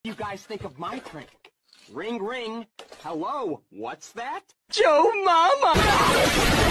You guys think of my prank? Ring ring. Hello, what's that? Joe Mama!